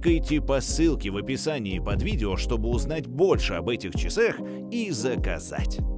Кликайте по ссылке в описании под видео, чтобы узнать больше об этих часах и заказать.